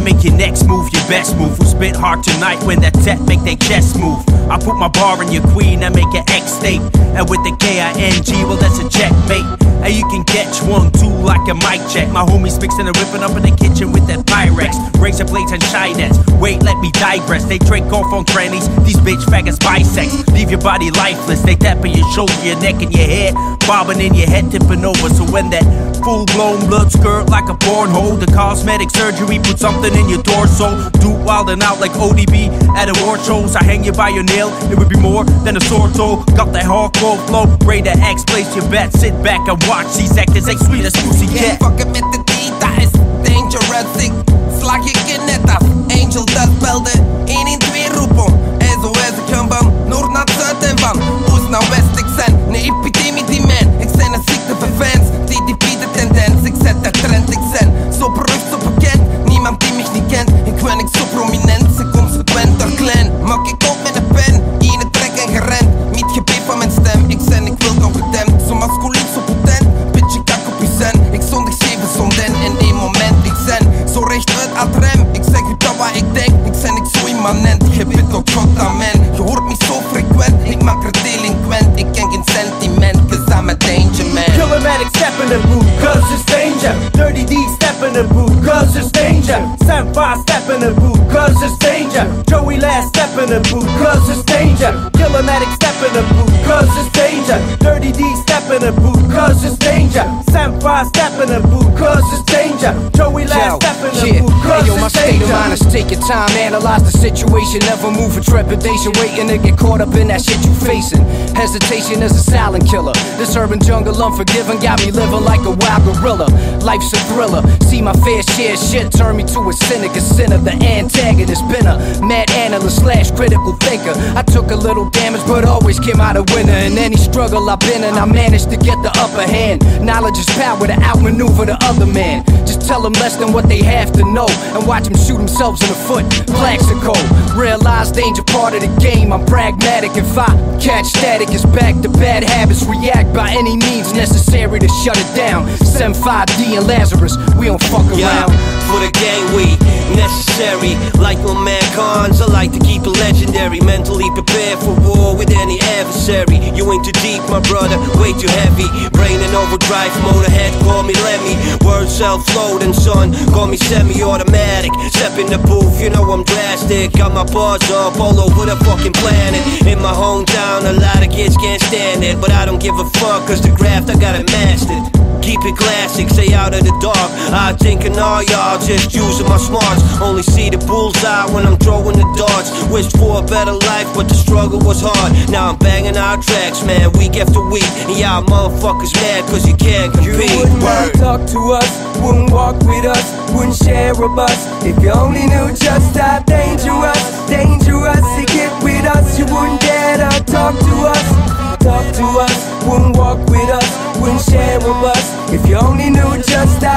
make your next move your best move. Who spit hard tonight when that set make their chest move? I put my bar in your queen, I make an X state. And with the K-I-N-G, well that's a checkmate. And you can catch 1, 2 like a mic check. My homies mixing and ripping up in the kitchen with that Pyrex. Razor blades and Chinets. Wait, let me digress. They drink off on trannies. These bitch faggots bisex. Leave your body lifeless. They tapping your shoulder, your neck and your head. Bobbing in your head, tipping over. So when that full-blown blood skirt like a pornhole, the cosmetic surgery put something in your torso. Do wildin' out like ODB at award shows. I hang you by your nail, it would be more than a sore toe. Got that hardcore flow, Raider X, place your bet. Sit back and watch these actors, echt sweet as pussycat. Fucken met de D, dat is dangerous. Ik slag je kind net af, Angel dat belde 112 roepen. SOS, ik ga van noord naar zuid en van oost naar west. Ik zijn een epidemie die man, ik zijn een ziekte voor fans. TDP de tendens, ik zet de trend. Ik zijn zo berucht, zo bekend, niemand die mich niet kent. Ik ben ik zo prominent, ze consequent door klein. Maak ik op met een pen, in het trek en gerend. Niet gebed van mijn stem, ik zijn, ik wil competent. Zo masculien, zo potent, bitch ik kak op je zen. Ik zondig 7 zonden in één moment, ik zen. Zo recht uit ad rem, ik zeg u dat wat ik denk. Ik zijn, ik zo immanent, gebed tot God, amen. Je hoort me zo frequent, ik maak er delinquent. Ik ken geen sentiment, cause I'm a danger man. Killmatic step in the booth, cause it's danger. Dirty D step in the booth, cause it's danger. Sam 5 step in the booth, cause it's danger. Joey Last step in the booth, cause it's danger. Killmatic step in the booth, cause it's danger. Dirty D step in the booth, cause it's danger. Sam 5 step in the booth, cause it's danger. Joey Last step in the booth, cause my it's state of danger. mind is take your time, analyze the situation, never move with trepidation, waiting to get caught up in that shit you facing. Hesitation is a silent killer. This urban jungle unforgiving got me living like a wild gorilla. Life's a thriller, see my fair share shit turn me to a cynic, a sinner, the antagonist. Been a mad analyst slash critical thinker. I took a little damage but always came out a winner. In any struggle I've been in, I managed to get the upper hand. Knowledge is power to outmaneuver the other man. Just tell them less than what they have to know and watch them shoot themselves in the foot. Plaxico, realize danger part of the game. I'm pragmatic, if I catch static it's back to bad habits. React by any means necessary to shut it down. Send 5D and Lazarus, we don't fuck around. For the gang we necessary. Like my man Cons, I like to keep it legendary. Mentally prepared for war with any adversary. You ain't too deep, my brother, way too heavy. Brain in overdrive, motorhead, call me Lemmy. Words self-floating, son, call me semi-automatic. Step in the booth, you know I'm drastic. Got my bars up all over the fucking planet. In my hometown, a lot of kids can't stand it, but I don't give a fuck, cause the craft I got it mastered. Keep it classic, stay out of the dark. I think and all y'all just using my smarts. Only see the bullseye when I'm throwing the darts. Wished for a better life, but the struggle was hard. Now I'm banging our tracks, man, week after week. And y'all motherfuckers mad cause you can't compete. You wouldn't talk to us, wouldn't walk with us, wouldn't share a bus. If you only knew just how dangerous to get with us. You wouldn't dare to talk to us, wouldn't walk with us, wouldn't share a bus. If you only knew just how